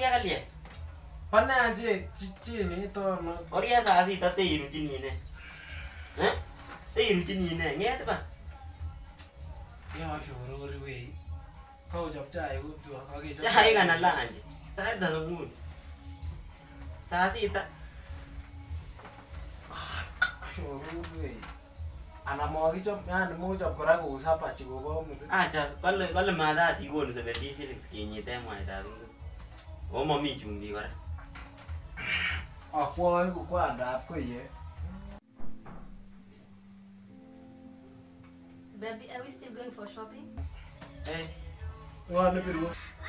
Oria kalie. Pana je ni to no. Oria saa sita teiruchini ne. Teiruchini ne nget ba. Ya shorori we. Kau chop chai ku tu age chop. Chai kana lunch. Sai da ngun. Saa sita. Shorori we. Ana mo gi chop ana mo chop kora ko usapa chi ko ba mu. Acha bale mada ti gonu 70 shillings kenyite mwaita rungu. O mami chumbi kora. Akwa ku kwa ndap ko ye. Baby, are we still going for shopping? Eh. Wa ne biru.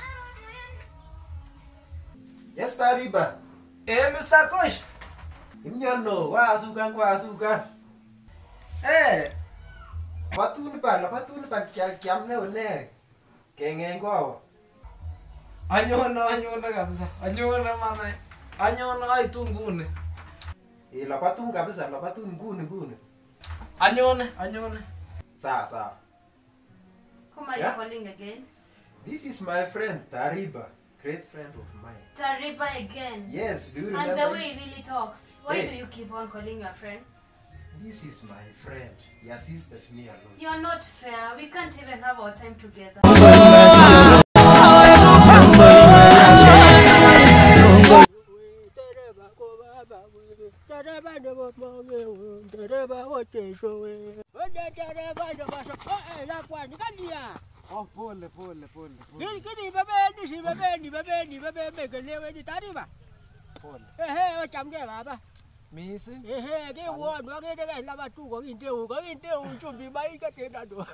Yes, Tariba. Mr. Kush. Inyano, kwa asukan. Patun pa kiam ne one. Kenge ko. Anyona kabisa. Anyona mama. Anyona ai tu ngune. La patun kabisa, la patun ngune. Anyona. Sa. Whom are you calling again? This is my friend Tariba, great friend of mine. Tariba again. Yes, do you remember? And the way he really talks. Why Hey. do you keep on calling your friends? This is my friend, your sister to me alone. You're not fair. We can't even have our time together. Oh, pole. Kini bebe megelewe ni Tariba. Pole. O chamge baba. Missing. Ke wo no ke de la ba tu ko inteu chumbi mai ka tena do.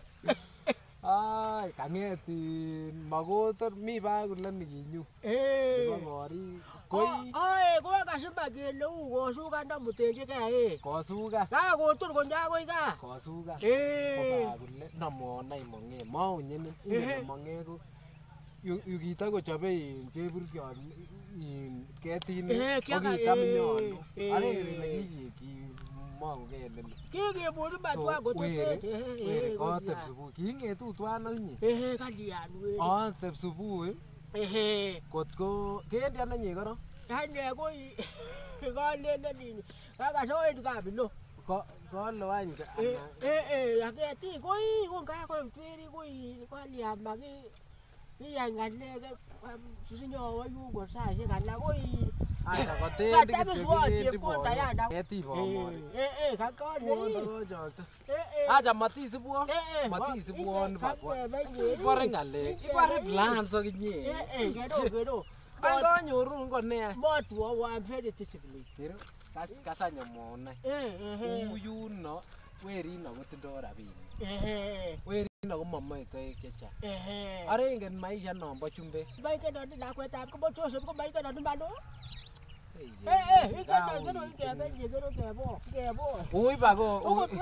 Ai, kangetin magotor mi ba kulen nikinyu. Nebo ngori. Koi. Ai, ko ka simba ke lu go su ka nda muteje ka Kosuga. Ka go tur ko nja ko ka. Kosuga. Koba kule namona imonge maunyen imonge ko yukita kochobe cheburkyon in ketin kokikaminyon. Are nekiki mau kele. Kike buru batwa go Were kotep subu. Kingetu twan akinye. Kalian we. Tep subu. Kotko kendi ananye koro. Hane ko ko lele ni. Ka so edu ka bilo. Ko lo any ka. Aketi ko ka ko twiri ko liam magi. Ni ngane ke susinyo wa yu go sa se kala ko Acha kotendi kityo bo. Keti bo mo. ka ko Wondo jokto. Acha matisibuo. Matisibuon bakwa. Ibore ngale. Ibore plans okinye. Kedo. Ai konyoru ngo ne. Motwo wa very disciplined. Kero. Kasanyo mona. Uyuno werino kotindo rabinik. Werino komamoe toek chechang. Are ingen maisha nombo chumbe. Bai ke do lakwetab ko Joseph ko bai ke do mano. Uy bago.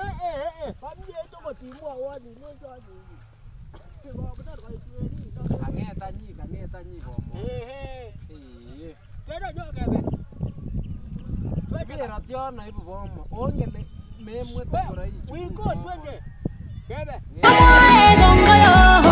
Kangeta nyi bomo. Pero tiono ibu bomo. Ongele memwete korai. We go twende. Kebe.